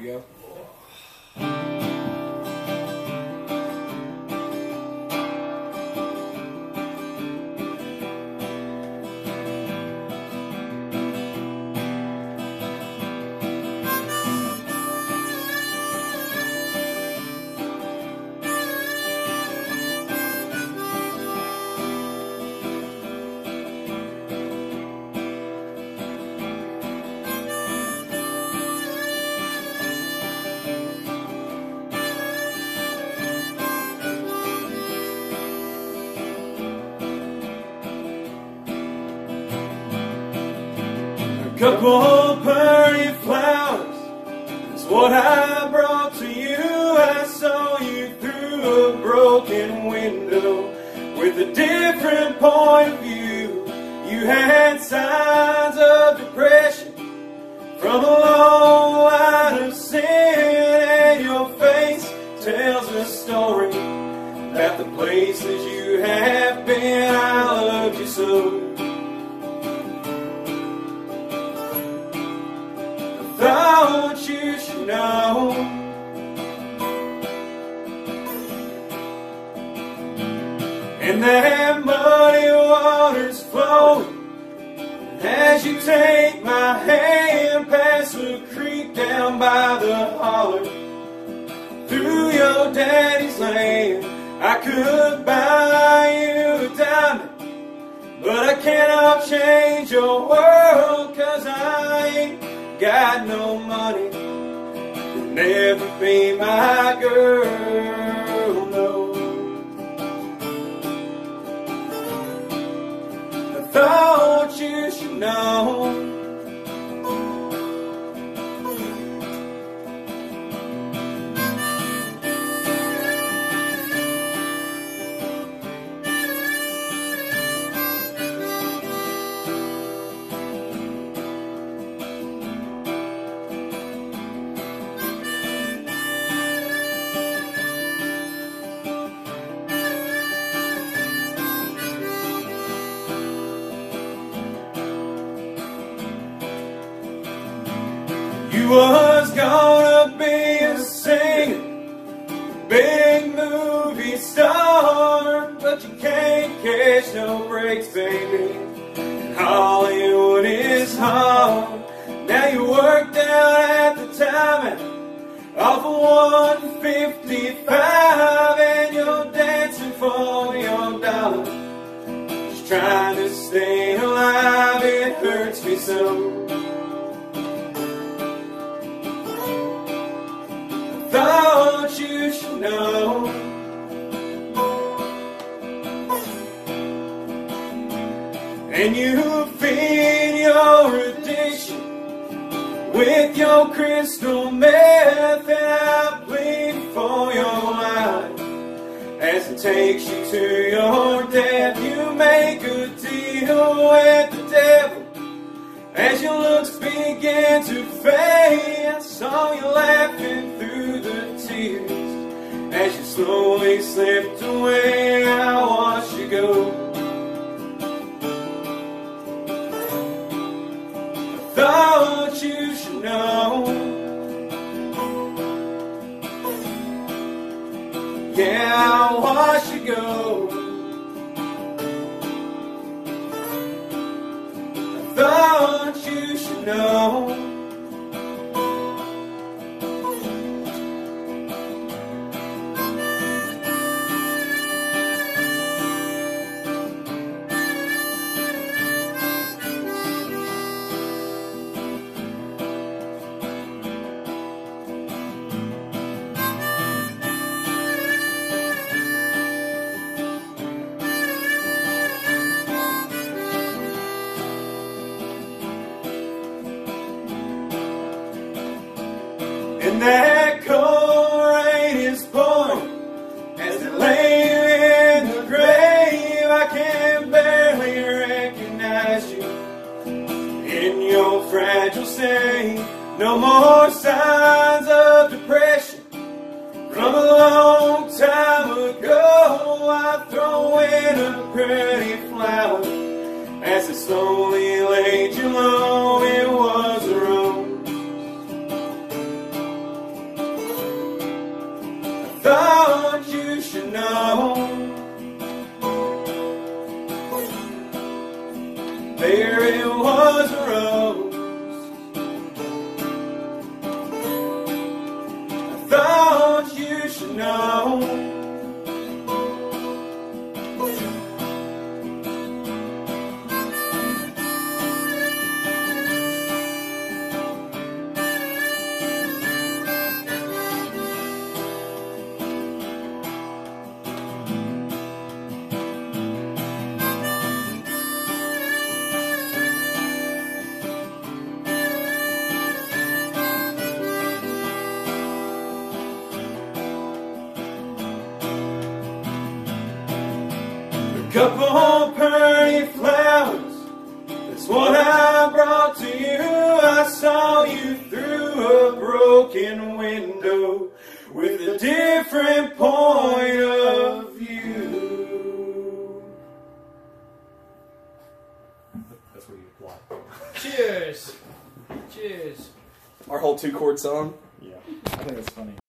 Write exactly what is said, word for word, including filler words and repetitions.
go. A couple pretty flowers is what I brought to you. I saw you through a broken window with a different point of view. You had signs of depression from a long line of sin, and your face tells a story about the places you have been. I loved you so. Thought you should know and that muddy water's flowing as you take my hand past the creek down by the holler through your daddy's land. I could buy you a diamond, but I cannot change your world, 'cause I ain't got no money. You'll never be my girl, no. I thought you should know you was gonna be a singer, big movie star, but you can't catch no breaks, baby. Hollywood is hard. Now you work down at the timing off of one fifty-five, and you're dancing for your dollar, just trying to stay alive. It hurts me so. Thought you should know and you feed your addiction with your crystal meth, and I plead for your life as it takes you to your death. You make a deal with the devil as your looks begin to fade. I saw you laughing through the tears as you slowly slipped away. I watched you go. I thought you should know. Yeah, I watched you go. I thought you should know. And that cold rain is pouring as it lay in the grave. I can barely recognize you in your fragile state. No more signs of depression from a long time ago. I throw in a pretty flower as it slowly laid you low. It was a rose. you know. Couple pretty flowers, that's what I brought to you. I saw you through a broken window with a different point of view. That's where you apply. Cheers. Cheers. Our whole two chord song. Yeah, I think that's funny.